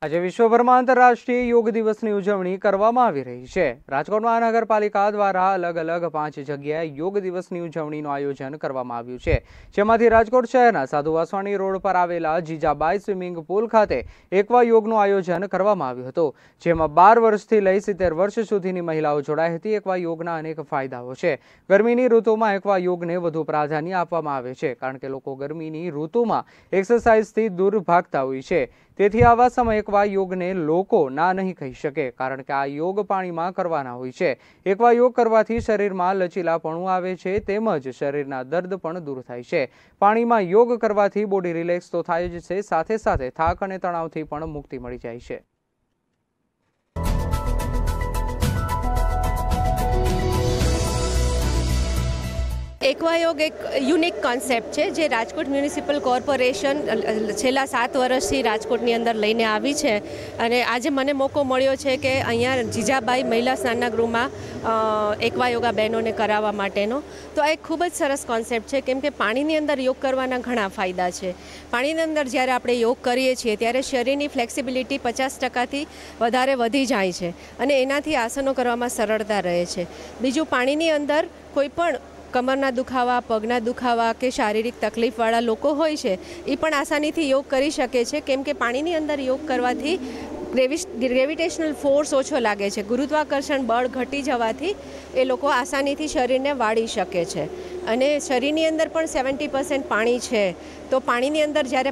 આજે વિશ્વભરમાં આંતરરાષ્ટ્રીય યોગ દિવસની ઉજવણી કરવામાં આવી રહી છે। રાજકોટ મહાનગરપાલિકા દ્વારા અલગ અલગ 5 જગ્યાએ યોગ દિવસની ઉજવણીનું આયોજન કરવામાં આવ્યું છે, જેમાંથી રાજકોટ શહેરના સાધુ વાસવાણી રોડ પર આવેલા જીજાબાઈ સ્વિમિંગ પુલ ખાતે એકવા યોગનું આયોજન કરવામાં આવ્યું હતું, જેમાં 12 વર્ષથી લઈ 70 વર્ષ સુધીની મહિલાઓ જોડાઈ હતી। એકવા યોગના અનેક ફાયદાઓ છે। ગરમીની ઋતુમાં એકવા યોગને વધુ પ્રાધાન્ય આપવામાં આવે છે, કારણ કે લોકો ગરમીની ઋતુમાં એક્સરસાઇઝથી દૂર ભાગતા હોય છે। તેથી આવા સમયે એકવા યોગને લોકો ના નહીં કહી શકે, કારણ કે આ યોગ પાણીમાં કરવાના હોય છે। એકવા યોગ કરવાથી શરીરમાં લચીલાપણું આવે છે, તેમજ શરીરના દર્દ પણ દૂર થાય છે। પાણીમાં યોગ કરવાથી બોડી રિલેક્સ તો થાય જ છે, સાથે સાથે થાક અને તણાવથી પણ મુક્તિ મળી જાય છે। એકવા યોગ એક યુનિક કોન્સેપ્ટ છે જે રાજકોટ મ્યુનિસિપલ કોર્પોરેશન છેલ્લા 7 વર્ષથી રાજકોટની અંદર લઈને આવી છે, અને આજે મને મોકો મળ્યો છે કે અહીંયા જીજાબાઈ મહિલા સ્નાનના ગૃહમાં એકવા યોગા બહેનોને કરાવવા માટેનો। તો આ એક ખૂબ જ સરસ કોન્સેપ્ટ છે, કેમ કે પાણીની અંદર યોગ કરવાના ઘણા ફાયદા છે। પાણીની અંદર જ્યારે આપણે યોગ કરીએ છીએ ત્યારે શરીરની ફ્લેક્સિબિલિટી 50%થી વધારે વધી જાય છે, અને એનાથી આસનો કરવામાં સરળતા રહે છે। બીજું, પાણીની અંદર કોઈ પણ કમરના દુખાવા, પગના દુખાવા કે શારીરિક તકલીફવાળા લોકો હોય છે એ પણ આસાનીથી યોગ કરી શકે છે, કેમ કે પાણીની અંદર યોગ કરવાથી ગ્રેવિટેશનલ ફોર્સ ઓછો લાગે છે, ગુરુત્વાકર્ષણ બળ ઘટી જવાથી એ લોકો આસાનીથી શરીરને વાળી શકે છે। અને શરીરની અંદર પણ 70% પાણી છે, તો પાણીની અંદર જ્યારે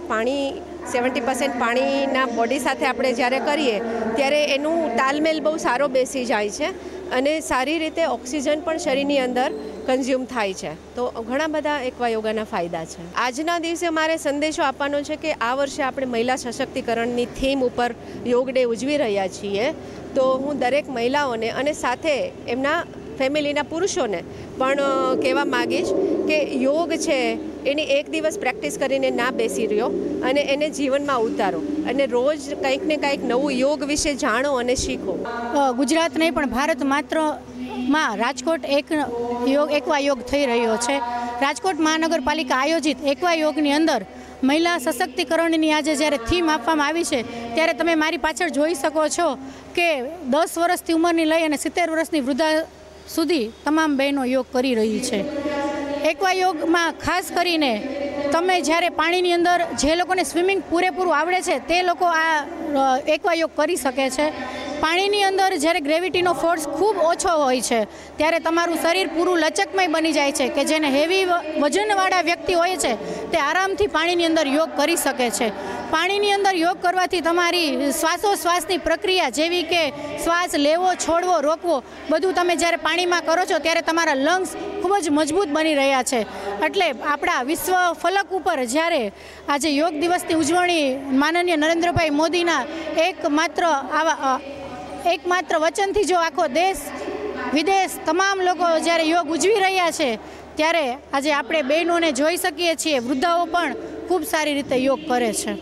70% પાણીના બોડી સાથે આપણે જ્યારે કરીએ ત્યારે એનું તાલમેલ બહુ સારો બેસી જાય છે, અને સારી રીતે ઓક્સિજન પણ શરીરની અંદર કન્ઝ્યુમ થાય છે। તો ઘણા બધા એકવા યોગાના ફાયદા છે। આજના દિવસે મારે સંદેશો આપવાનો છે કે આ વર્ષે આપણે મહિલા સશક્તિકરણની થીમ ઉપર યોગ ડે ઉજવી રહ્યા છીએ, તો હું દરેક મહિલાઓને અને સાથે એમના ફેમિલીના પુરુષોને પણ કહેવા માગીશ કે યોગ છે એની એક દિવસ પ્રેક્ટિસ કરીને ના બેસી રહ્યો અને એને જીવનમાં ઉતારો, અને રોજ કંઈક ને કંઈક નવું યોગ વિશે જાણો અને શીખો। ગુજરાત નહીં પણ ભારત માત્રમાં રાજકોટ એકવા યોગ થઈ રહ્યો છે। રાજકોટ મહાનગરપાલિકા આયોજિત એકવા યોગની અંદર મહિલા સશક્તિકરણની આજે જ્યારે થીમ આપવામાં આવી છે, ત્યારે તમે મારી પાછળ જોઈ શકો છો કે 10 વર્ષથી ઉંમરની લઈ અને 70 વર્ષની વૃદ્ધા સુધી તમામ બહેનો યોગ કરી રહી છે। એકવા યોગમાં ખાસ કરીને તમે જ્યારે પાણીની અંદર જે લોકોને સ્વિમિંગ પૂરેપૂરું આવડે છે તે લોકો આ એકવા યોગ કરી શકે છે। પાણીની અંદર જ્યારે ગ્રેવિટીનો ફોર્સ ખૂબ ઓછો હોય છે ત્યારે તમારું શરીર પૂરું લચકમય બની જાય છે, કે જેને હેવી વજનવાળા વ્યક્તિ હોય છે તે આરામથી પાણીની અંદર યોગ કરી શકે છે। પાણીની અંદર યોગ કરવાથી તમારી શ્વાસોશ્વાસની પ્રક્રિયા જેવી કે શ્વાસ લેવો, છોડવો, રોકવો બધું તમે જ્યારે પાણીમાં કરો છો ત્યારે તમારા લંગ્સ ખૂબ જ મજબૂત બની રહ્યા છે। એટલે આપણા વિશ્વ ફલક ઉપર જ્યારે આજે યોગ દિવસની ઉજવણી માનનીય નરેન્દ્રભાઈ મોદીના એકમાત્ર વચનથી જો આખો દેશ વિદેશ તમામ લોકો જ્યારે યોગ ઉજવી રહ્યા છે, ત્યારે આજે આપણે બહેનોને જોઈ શકીએ છીએ વૃદ્ધાઓ પણ ખૂબ સારી રીતે યોગ કરે છે।